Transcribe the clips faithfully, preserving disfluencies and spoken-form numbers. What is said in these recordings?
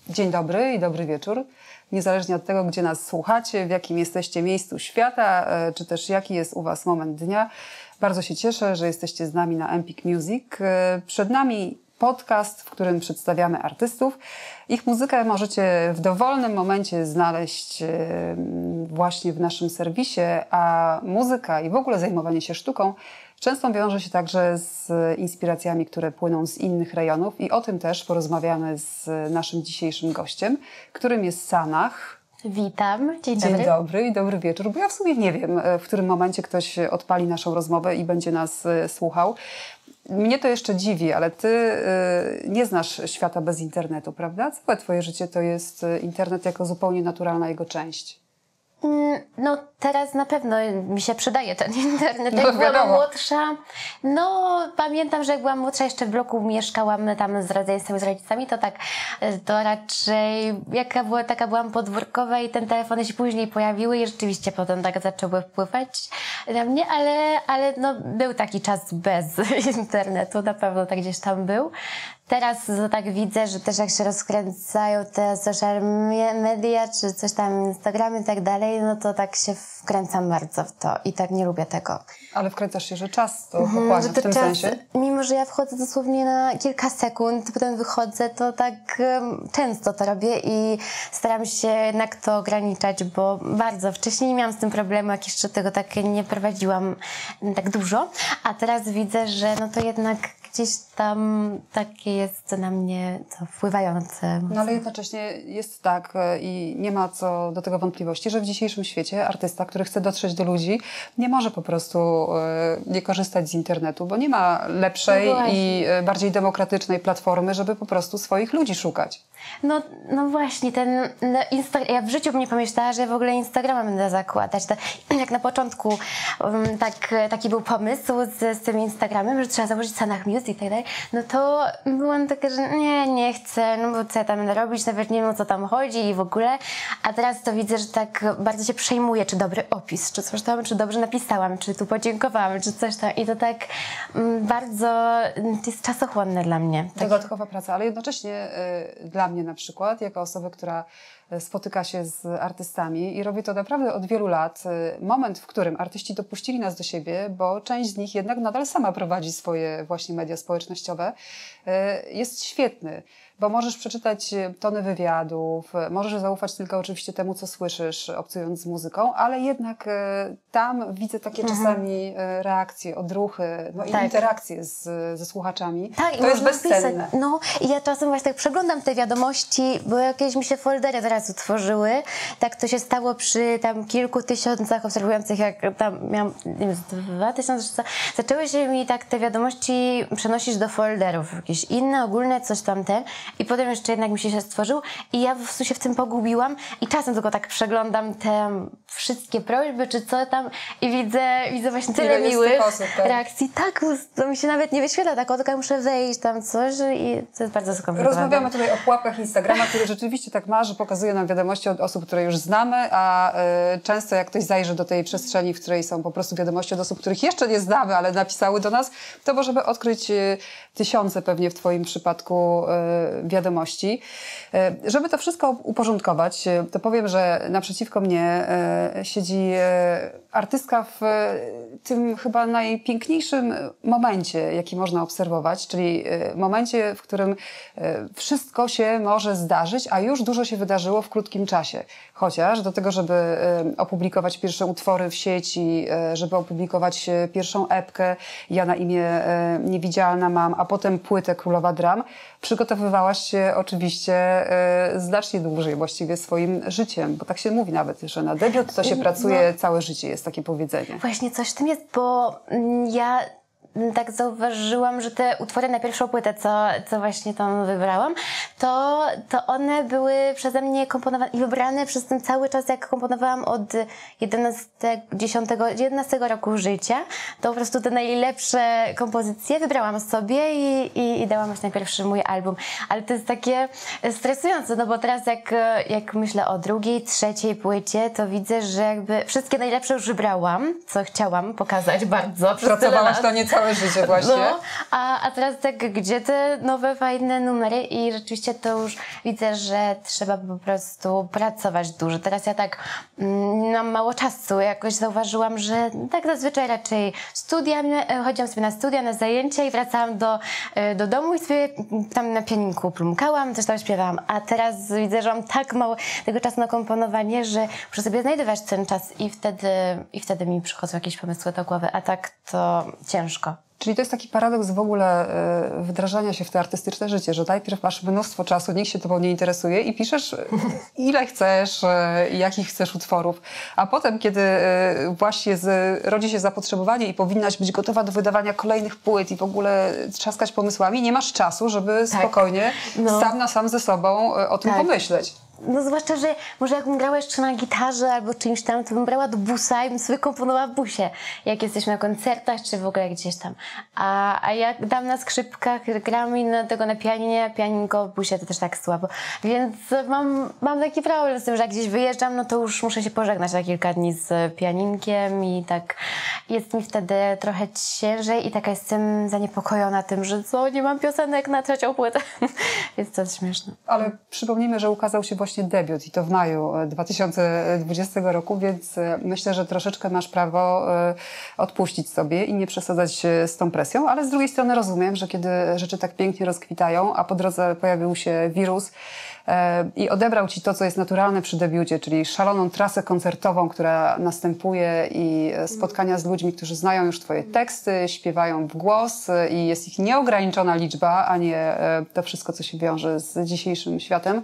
Dzień dobry i dobry wieczór. Niezależnie od tego, gdzie nas słuchacie, w jakim jesteście miejscu świata, czy też jaki jest u Was moment dnia, bardzo się cieszę, że jesteście z nami na Empik Music. Przed nami podcast, w którym przedstawiamy artystów. Ich muzykę możecie w dowolnym momencie znaleźć właśnie w naszym serwisie, a muzyka i w ogóle zajmowanie się sztuką często wiąże się także z inspiracjami, które płyną z innych rejonów i o tym też porozmawiamy z naszym dzisiejszym gościem, którym jest Sanach. Witam, dzień dobry. Dzień dobry i dobry wieczór, bo ja w sumie nie wiem, w którym momencie ktoś odpali naszą rozmowę i będzie nas słuchał. Mnie to jeszcze dziwi, ale ty y, nie znasz świata bez internetu, prawda? Całe twoje życie to jest internet jako zupełnie naturalna jego część. No teraz na pewno mi się przydaje ten internet. No, jak byłam wiadomo. młodsza, no pamiętam, że jak byłam młodsza, jeszcze w bloku mieszkałam tam z rodzeństwem, z rodzicami, to tak, to raczej jaka była, taka byłam podwórkowa i te telefony się później pojawiły i rzeczywiście potem tak zaczęły wpływać na mnie, ale, ale no był taki czas bez internetu, na pewno tak gdzieś tam był. Teraz to tak widzę, że też jak się rozkręcają te social media, czy coś tam, Instagramy i tak dalej, no to tak się wkręcam bardzo w to i tak nie lubię tego. Ale wkręcasz się, że czas to pochłania że w to tym czas, sensie? Mimo, że ja wchodzę dosłownie na kilka sekund, potem wychodzę, to tak um, często to robię i staram się jednak to ograniczać, bo bardzo wcześniej nie miałam z tym problemu, jak jeszcze tego tak nie prowadziłam tak dużo, a teraz widzę, że no to jednak gdzieś tam takie jest na mnie to wpływające. No ale jednocześnie jest tak i nie ma co do tego wątpliwości, że w dzisiejszym świecie artysta, który chce dotrzeć do ludzi, nie może po prostu nie korzystać z internetu, bo nie ma lepszej no i bardziej demokratycznej platformy, żeby po prostu swoich ludzi szukać. No, no właśnie, ten no Insta- ja w życiu bym nie pomyślała, że w ogóle Instagrama będę zakładać. To, jak na początku um, tak, taki był pomysł z, z tym Instagramem, że trzeba założyć Sanach Music i tak dalej, no to byłam taka, że nie, nie chcę, no bo co ja tam będę robić, nawet nie wiem o co tam chodzi i w ogóle. A teraz to widzę, że tak bardzo się przejmuję, czy dobry opis, czy coś tam, czy dobrze napisałam, czy tu podziękowałam, czy coś tam. I to tak um, bardzo jest czasochłonne dla mnie. Tak. Dodatkowa praca, ale jednocześnie y, dla mnie na przykład, jako osoby, która spotyka się z artystami i robi to naprawdę od wielu lat, moment, w którym artyści dopuścili nas do siebie, bo część z nich jednak nadal sama prowadzi swoje właśnie media społecznościowe, jest świetny. Bo możesz przeczytać tony wywiadów, możesz zaufać tylko oczywiście temu, co słyszysz, obcując z muzyką, ale jednak e, tam widzę takie mhm. czasami e, reakcje, odruchy, no i tak. interakcje z, ze słuchaczami. Tak, to jest bezcenne. Pisać. No i ja czasem właśnie tak przeglądam te wiadomości, bo jakieś mi się foldery teraz utworzyły. Tak to się stało przy tam kilku tysiącach obserwujących, jak tam miałam, nie wiem, dwa tysiące, zaczęły się mi tak te wiadomości przenosić do folderów, jakieś inne, ogólne, coś tamte. I potem jeszcze jednak mi się stworzył i ja po prostu się w tym pogubiłam i czasem tylko tak przeglądam te wszystkie prośby czy co tam i widzę, widzę właśnie tyle miłych osób, tak? reakcji. Tak, to mi się nawet nie wyświetla, tak oto muszę wejść tam coś i to jest bardzo skomplikowane. Rozmawiamy tutaj o pułapkach Instagrama, który rzeczywiście tak ma, że pokazuje nam wiadomości od osób, które już znamy, a y, często jak ktoś zajrzy do tej przestrzeni, w której są po prostu wiadomości od osób, których jeszcze nie znamy, ale napisały do nas, to możemy odkryć y, tysiące pewnie w twoim przypadku y, wiadomości. Żeby to wszystko uporządkować, to powiem, że naprzeciwko mnie siedzi artystka w tym chyba najpiękniejszym momencie, jaki można obserwować, czyli momencie, w którym wszystko się może zdarzyć, a już dużo się wydarzyło w krótkim czasie. Chociaż do tego, żeby opublikować pierwsze utwory w sieci, żeby opublikować pierwszą epkę, ja na imię Niewidzialna mam, a potem płytę Królowa Dram, przygotowywałaś się oczywiście e, znacznie dłużej właściwie swoim życiem, bo tak się mówi nawet, że na debiut to się pracuje no, całe życie, jest takie powiedzenie. Właśnie coś w tym jest, bo ja tak zauważyłam, że te utwory na pierwszą płytę, co, co właśnie tam wybrałam, to, to one były przeze mnie komponowane i wybrane przez ten cały czas, jak komponowałam od jedenastego roku życia, to po prostu te najlepsze kompozycje wybrałam sobie i, i, i dałam właśnie na pierwszy mój album. Ale to jest takie stresujące, no bo teraz jak, jak myślę o drugiej, trzeciej płycie, to widzę, że jakby wszystkie najlepsze już wybrałam, co chciałam pokazać bardzo. Pracowałaś to nie całe całe życie właśnie. No, a, a teraz tak, gdzie te nowe, fajne numery i rzeczywiście to już widzę, że trzeba po prostu pracować dużo. Teraz ja tak mm, mam mało czasu, jakoś zauważyłam, że tak zazwyczaj raczej studia, chodziłam sobie na studia, na zajęcia i wracałam do, do domu i sobie tam na pianinku plumkałam, coś tam śpiewałam, a teraz widzę, że mam tak mało tego czasu na komponowanie, że muszę sobie znajdować ten czas i wtedy, i wtedy mi przychodzą jakieś pomysły do głowy, a tak to ciężko. Czyli to jest taki paradoks w ogóle y, wdrażania się w to artystyczne życie, że najpierw masz mnóstwo czasu, nikt się tobą nie interesuje i piszesz ile chcesz, y, jakich chcesz utworów. A potem, kiedy y, właśnie z, rodzi się zapotrzebowanie i powinnaś być gotowa do wydawania kolejnych płyt i w ogóle trzaskać pomysłami, nie masz czasu, żeby tak. spokojnie, no. sam na sam ze sobą y, o tym tak. pomyśleć. No zwłaszcza, że może jakbym grała jeszcze na gitarze albo czymś tam, to bym brała do busa i bym sobie komponowała w busie, jak jesteśmy na koncertach, czy w ogóle gdzieś tam. A, a jak dam na skrzypkach, gramy na tego na pianinie, pianinko w busie to też tak słabo. Więc mam, mam taki problem z tym, że jak gdzieś wyjeżdżam, no to już muszę się pożegnać na kilka dni z pianinkiem i tak jest mi wtedy trochę ciężej i taka jestem zaniepokojona tym, że co, nie mam piosenek na trzecią płytę. Jest to śmieszne. Ale przypomnijmy, że ukazał się właśnie debiut i to w maju dwa tysiące dwudziestego roku, więc myślę, że troszeczkę masz prawo odpuścić sobie i nie przesadzać z tą presją, ale z drugiej strony rozumiem, że kiedy rzeczy tak pięknie rozkwitają, a po drodze pojawił się wirus i odebrał ci to, co jest naturalne przy debiucie, czyli szaloną trasę koncertową, która następuje i spotkania z ludźmi, którzy znają już twoje teksty, śpiewają w głos i jest ich nieograniczona liczba, a nie to wszystko, co się wiąże z dzisiejszym światem,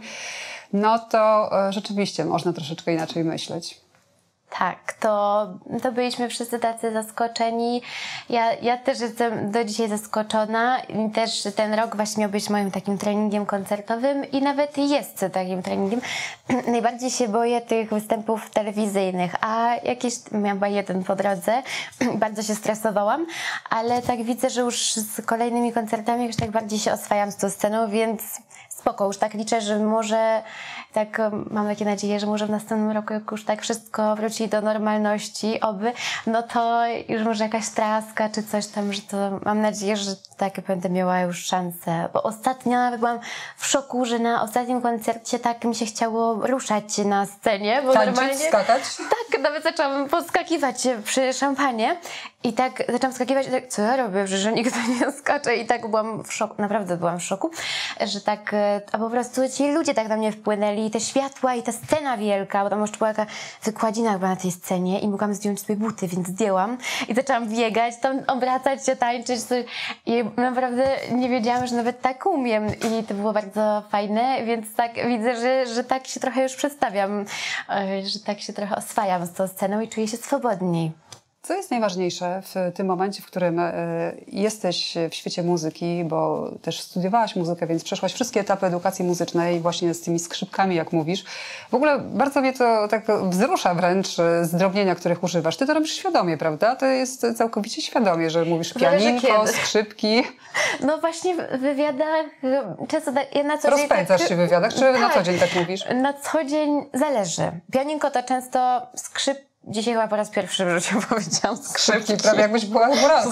no to rzeczywiście można troszeczkę inaczej myśleć. Tak, to, to byliśmy wszyscy tacy zaskoczeni. Ja, ja też jestem do dzisiaj zaskoczona. I też ten rok właśnie miał być moim takim treningiem koncertowym i nawet jest takim treningiem. Najbardziej się boję tych występów telewizyjnych, a jakieś, miałam chyba jeden po drodze, bardzo się stresowałam, ale tak widzę, że już z kolejnymi koncertami już tak bardziej się oswajam z tą sceną, więc spoko, już tak liczę, że może, tak mam takie nadzieję, że może w następnym roku, jak już tak wszystko wróci do normalności, oby, no to już może jakaś traska czy coś tam, że to mam nadzieję, że tak będę miała już szansę, bo ostatnio nawet byłam w szoku, że na ostatnim koncercie tak mi się chciało ruszać na scenie, bo tańczyć, normalnie... skakać? Tak, nawet zaczęłam poskakiwać przy szampanie i tak zaczęłam skakiwać i tak, co ja robię, że nigdy nie skaczę i tak byłam w szoku, naprawdę byłam w szoku, że tak, a po prostu ci ludzie tak na mnie wpłynęli, te światła i ta scena wielka, bo tam już była jaka wykładzina chyba na tej scenie i mogłam zdjąć sobie buty, więc zdjęłam i zaczęłam biegać, tam obracać się, tańczyć coś. I naprawdę nie wiedziałam, że nawet tak umiem i to było bardzo fajne, więc tak widzę, że, że tak się trochę już przedstawiam, że tak się trochę oswajam z tą sceną i czuję się swobodniej. Co jest najważniejsze w tym momencie, w którym y, jesteś w świecie muzyki, bo też studiowałaś muzykę, więc przeszłaś wszystkie etapy edukacji muzycznej właśnie z tymi skrzypkami, jak mówisz. W ogóle bardzo mnie to tak wzrusza wręcz zdrobnienia, których używasz. Ty to robisz świadomie, prawda? To jest całkowicie świadomie, że mówisz pianinko, skrzypki. No właśnie w wywiadach często tak, ja na co Rozpędzasz dzień tak, się w wywiadach, czy tak, na co dzień tak mówisz? Na co dzień zależy. Pianinko to często skrzyp. Dzisiaj chyba po raz pierwszy w życiu powiedziałam skrzypki. Skrzypki, prawie jakbyś była góralką.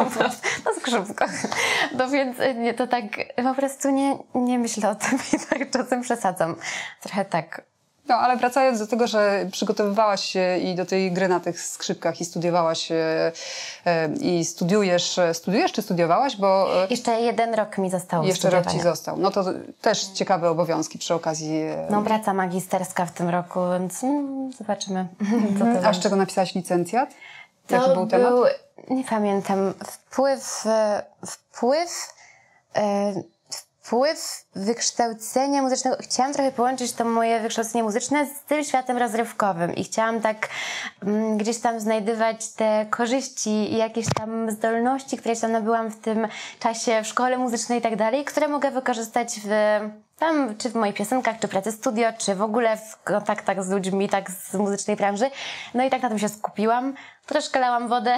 Na skrzypkach. No więc nie, to tak po prostu nie, nie myślę o tym i tak czasem przesadzam. Trochę tak. No, ale wracając do tego, że przygotowywałaś się i do tej gry na tych skrzypkach i studiowałaś e, e, i studiujesz, studiujesz czy studiowałaś, bo... E, jeszcze jeden rok mi został Jeszcze rok ci został. No to też ciekawe obowiązki przy okazji... E, no praca magisterska w tym roku, więc mm, zobaczymy. Co to A z czego napisałaś licencjat? Jaki to był temat? Był, nie pamiętam, wpływ... wpływ e, Wpływ wykształcenia muzycznego. Chciałam trochę połączyć to moje wykształcenie muzyczne z tym światem rozrywkowym i chciałam tak mm, gdzieś tam znajdywać te korzyści i jakieś tam zdolności, które tam nabyłam w tym czasie w szkole muzycznej i tak dalej, które mogę wykorzystać w tam, czy w moich piosenkach, czy pracy studio, czy w ogóle w kontaktach z ludźmi, tak z muzycznej branży. No i tak na tym się skupiłam. Troszkę lałam wodę,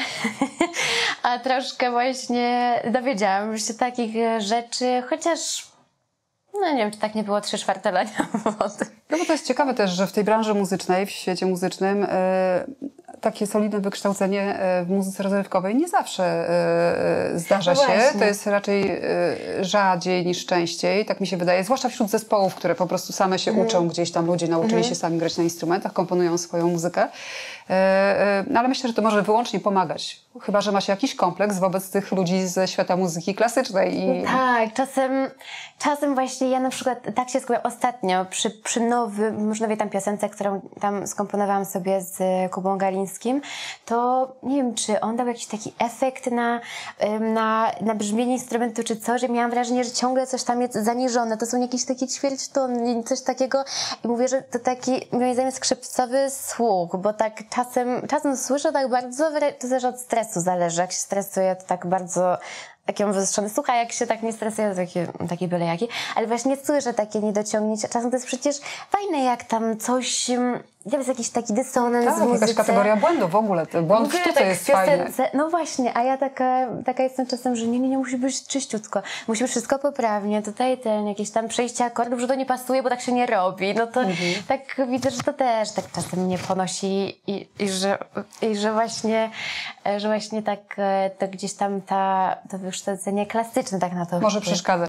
a troszkę właśnie dowiedziałam się takich rzeczy, chociaż no nie wiem, czy tak nie było trzy czwarte lania wody. No bo to jest ciekawe też, że w tej branży muzycznej, w świecie muzycznym takie solidne wykształcenie w muzyce rozrywkowej nie zawsze y, zdarza No się. właśnie. To jest raczej y, rzadziej niż częściej, tak mi się wydaje. Zwłaszcza wśród zespołów, które po prostu same się Mhm. uczą, gdzieś tam ludzie nauczyli Mhm. się sami grać na instrumentach, komponują swoją muzykę. Y, y, no ale myślę, że to może wyłącznie pomagać. Chyba że ma się jakiś kompleks wobec tych ludzi ze świata muzyki klasycznej. I... Tak, czasem, czasem właśnie ja na przykład tak się skupiam ostatnio przy, przy nowym, już nowej tam piosence, którą tam skomponowałam sobie z Kubą Galińskim, to nie wiem, czy on dał jakiś taki efekt na, ym, na, na brzmienie instrumentu, czy co, że miałam wrażenie, że ciągle coś tam jest zaniżone. To są jakieś takie ćwierćtony, coś takiego. I mówię, że to taki, moim zdaniem, skrzypcowy słuch, bo tak czasem, czasem słyszę tak bardzo, to też od stresu zależy. Jak się stresuje, to tak bardzo taki mam wyostrzony słuch, a jak się tak nie stresuje, to taki, taki byle jaki. Ale właśnie słyszę takie niedociągnięcia. Czasem to jest przecież fajne, jak tam coś, to jest jakiś taki dysonans Tak, w muzyce. jakaś kategoria błędu w ogóle. Błąd w sztuce tak jest w piosence, fajny. no właśnie, a ja taka, taka jestem czasem, że nie, nie, nie musi być czyściutko. Musi być wszystko poprawnie. Tutaj ten, jakieś tam przejście akordów, że to nie pasuje, bo tak się nie robi. No to Mhm. tak widzę, że to też tak czasem mnie ponosi i, i, że, i że właśnie, że właśnie tak to gdzieś tam ta, to wykształcenie klasyczne tak na to Może wpływa. przeszkadzać.